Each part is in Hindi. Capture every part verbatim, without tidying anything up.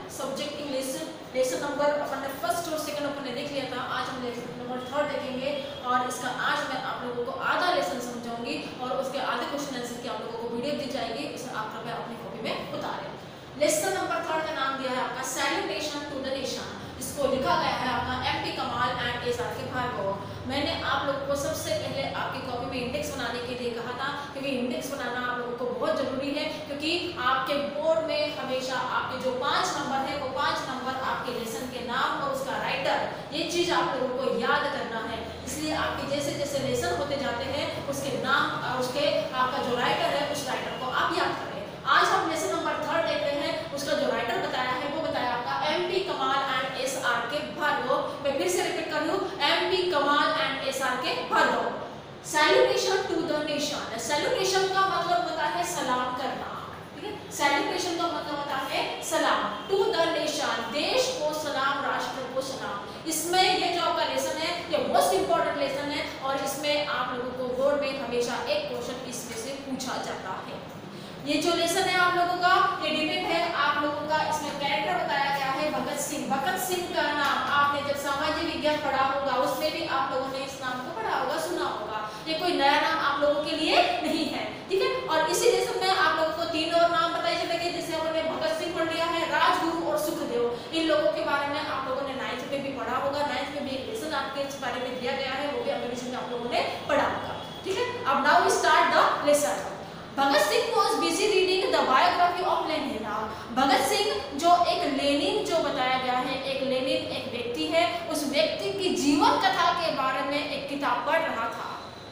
सब्जेक्ट इंग्लिश लेसन नंबर अपन ने फर्स्ट और सेकंड अपन ने देख लिया था। आज हम लेसन नंबर थर्ड देखेंगे और इसका आज मैं आप लोगों को आधा लेसन समझाऊंगी और उसके आधे क्वेश्चन आंसर की आप लोगों को वीडियो दी जाएगी, इसे आप कृपया अपनी कॉपी में उतारें। लेसन नंबर थर्ड का नाम दिया है आपका सैल्यूटेशन टू द नेशन। इसको लिखा गया है आपका M P Kamal and S R K Bhargava. मैंने आप लोगों को सबसे पहले आपकी कॉपी में इंडेक्स बनाने के लिए कहा था, क्योंकि इंडेक्स बनाना आप लोगों को बहुत जरूरी है, क्योंकि आपके बोर्ड में हमेशा आपके जो पांच नंबर है वो पांच नंबर आपके लेसन के नाम और उसका राइटर, ये चीज आप लोगों को याद करना है। इसलिए आपके जैसे जैसे लेसन होते जाते हैं उसके नाम और उसके आपका जो राइटर है उस राइटर को आप याद करें। आज हम लेसन नंबर थर्ड देख रहे हैं, उसका जो राइटर बताया है वो बताया आपका M P Kamal and S R K Bhargava. मैं फिर से रिपीट कर लूं, M P Kamal and S R K Bhargava. Salutation to the nation, salutation का मतलब होता है सलाम करना, ठीक है। सैल्यूटेशन का मतलब होता है सलाम। टू द नेशन, देश को सलाम, राष्ट्र को सलाम। इसमें ये जो आपका लेसन है ये मोस्ट इंपॉर्टेंट लेसन है और इसमें आप लोगों को बोर्ड में हमेशा एक क्वेश्चन इसमें से पूछा जाता है। ये जो लेसन है आप लोगों का ये डिबेट है आप लोगों का, इसमें कैरेक्टर बताया गया है भगत सिंह। भगत सिंह का नाम आपने जब सामाजिक विज्ञान पढ़ा होगा उसमें भी आप लोगों ने इस नाम को पढ़ा होगा, सुना होगा। ये कोई नया नाम आप लोगों के लिए नहीं है, ठीक है। और इसी लेसन में आप लोगों को तीन और नाम बताए चलेंगे, जैसे हमने भगत सिंह पढ़ लिया है, राजगुरु और सुखदेव। इन लोगों के बारे में आप लोगों ने नाइन्थ में भी पढ़ा होगा, नाइन्थ में भी एक लेसन आपके इस बारे में दिया गया है, वो भी अगले लेसन में आप लोगों ने पढ़ा होगा, ठीक है। अब now we start the lesson. Bhagat Singh was busy reading the biography of Lenin। Bhagat Singh जो एक लेनिन जो बताया गया है, एक लेनिन एक व्यक्ति है, उस व्यक्ति की जीवन कथा के बारे में एक किताब पढ़ रहा था।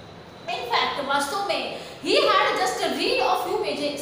In fact, वास्तव में he had just read a few pages।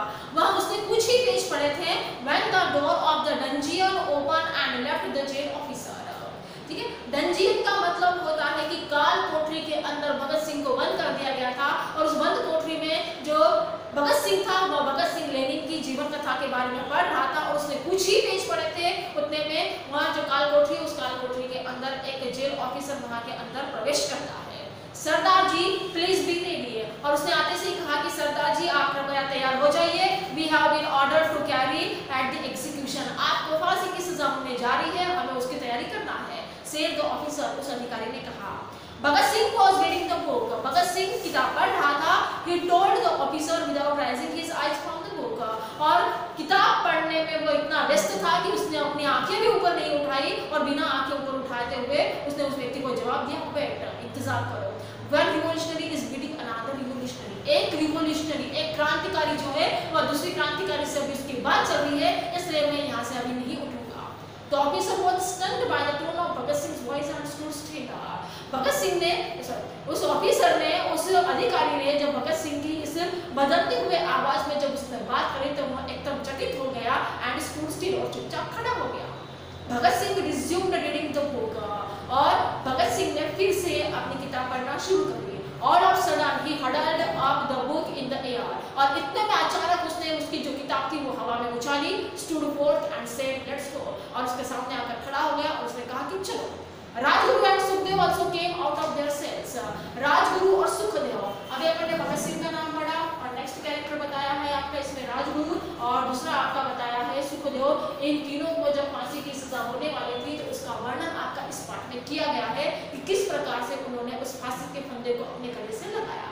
वह उसने कुछ ही पेज पढ़े थे। When the door of the dungeon opened and left the jail officer। ठीक है, डंजियन का मतलब होता है कि काल कोठरी के अंदर भगत सिंह को बंद कर दिया गया था और उस बंद कोठरी में जो भगत सिंह था वह भगत सिंह लेनिन की जीवन कथा के बारे में पढ़ रहा था और उसने कुछ ही पेज पढ़े थे। उतने में वहाँ जो काल कोठरी उस काल कोठरी के अंदर एक जेल ऑफिसर वहाँ के अंदर प्रवेश करता है। Sardar ji please be ready, और उसने आते से ही कहा कि सरदार जी आप कृपया तैयार हो जाइए, we have been ordered to carry at the execution. आपको फांसी की सजा होने जा रही है, हमें उसकी तैयारी करना है, said the officer। उस अधिकारी ने कहा। भगत Singh was reading the book। Bhagat Singh किताब पढ़ रहा था। He told the officer without raising his eyes from the book। और किताब पढ़ने में वो इतना व्यस्त था कि उसने अपनी आंखें भी ऊपर नहीं उठाई और बिना आंखें ऊपर उठाते हुए उसने उस व्यक्ति को जवाब दिया, वेट, इंतजार करो। One revolutionary is beating another revolutionary। एक रिवोल्यूशनरी एक क्रांतिकारी जो है वह दूसरी क्रांतिकारी से अभी उसकी बात चल रही है, इसलिए मैं यहाँ से अभी नहीं उठूंगा। The officer was stunned by the tone of Bhagat Singh's voice and stood still। Bhagat Singh ने उस ऑफिसर ने उस अधिकारी ने जब भगत सिंह की इस बदलते हुए आवाज में जब उसने बात करी तो वह एकदम चकित हो गया एंड stood still और चुपचाप खड़ा हो गया। Bhagat Singh resumed reading the book। और भगत सिंह ने फिर से अपनी किताब पढ़ना शुरू कर दी। All of a sudden he huddled up the book in the air। और इतने में अचानक उसने उसकी जो किताब थी वो हवा में उछाली, stood forth and said let's go। और उसके सामने आकर खड़ा हो गया और उसने कहा कि चलो। Rajguru and Sukhdev also came out of their cells। Rajguru और सुखदेव, अभी अपन ने भगत सिंह का नाम पढ़ा और नेक्स्ट कैरेक्टर बताया है आपका इसमें राजगुरु और दूसरा आपका बताया है सुखदेव। इन तीनों को जब फांसी की सजा होने वाली थी तो उसका वर्णन आपका इस पाठ में किया गया है कि किस प्रकार से उन्होंने उस फांसी के फंदे को अपने गले से लगाया।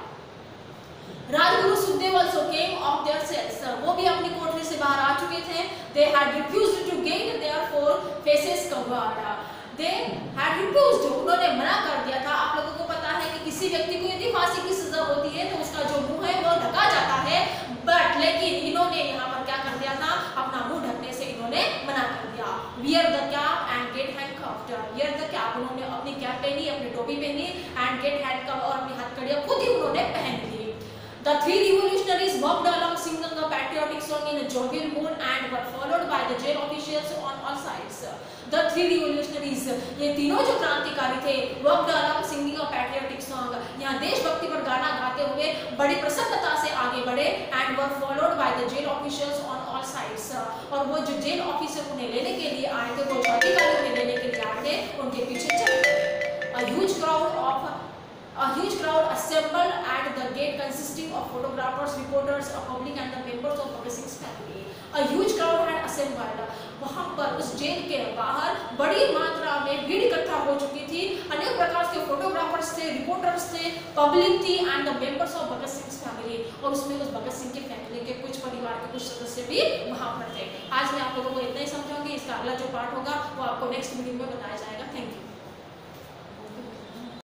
Rajguru Sukhdev also came of their cells। वो भी अपनी कोठरी से बाहर आ चुके थे। They had refused to get their four faces covered। They had refused, उन्होंने मना कर दिया था। आप लोगों को पता है कि किसी व्यक्ति को यदि फांसी की सजा होती है तो उसका जो मुंह है वो ढका जाता है, बट लेकिन इन्होंने यहाँ पर क्या कर दिया था, अपना मुंह ढकने से इन्होंने मना कर दिया। Wear the cap and get handcuffed। Wear the cap, उन्होंने अपनी कैप पहनी, अपनी टोपी पहनी, and get handcuffed और अपनी हथकड़ियां खुद ही उन्होंने पहन ली। The three revolutionaries walked along singing the patriotic song in a jovial mood and were followed by the jail officials on all sides। The three revolutionaries, ये तीनों जो क्रांतिकारी थे, walked along singing a patriotic song, यहाँ देशभक्ति पर गाना गाते हुए बड़ी प्रसन्नता से आगे बढ़े and were followed by the jail officials on all sides। और वो जो जेल ऑफिसर उन्हें लेने के लिए आए थे, वो जो अधिकारी उन्हें लेने के लिए आए थे, उनके पीछे चल गए। A huge crowd of A huge crowd assembled at the gate consisting of photographers, reporters, a public and the members of Bhagat Singh's family। A huge crowd had से मारा। वहां पर उस जेल के बाहर बड़ी मात्रा में भीड़ इकट्ठा हो चुकी थी, अनेक प्रकार के फोटोग्राफर्स थे, रिपोर्टर्स थे, पब्लिक थी and the members of Bhagat Singh family, और उसमें उस भगत सिंह की फैमिली के कुछ परिवार के कुछ सदस्य भी वहां पर थे। आज मैं आप लोगों को इतना ही समझाऊंगी, इसका अगला जो पार्ट होगा वो आपको नेक्स्ट वीडियो में बताया जाएगा। Thank you.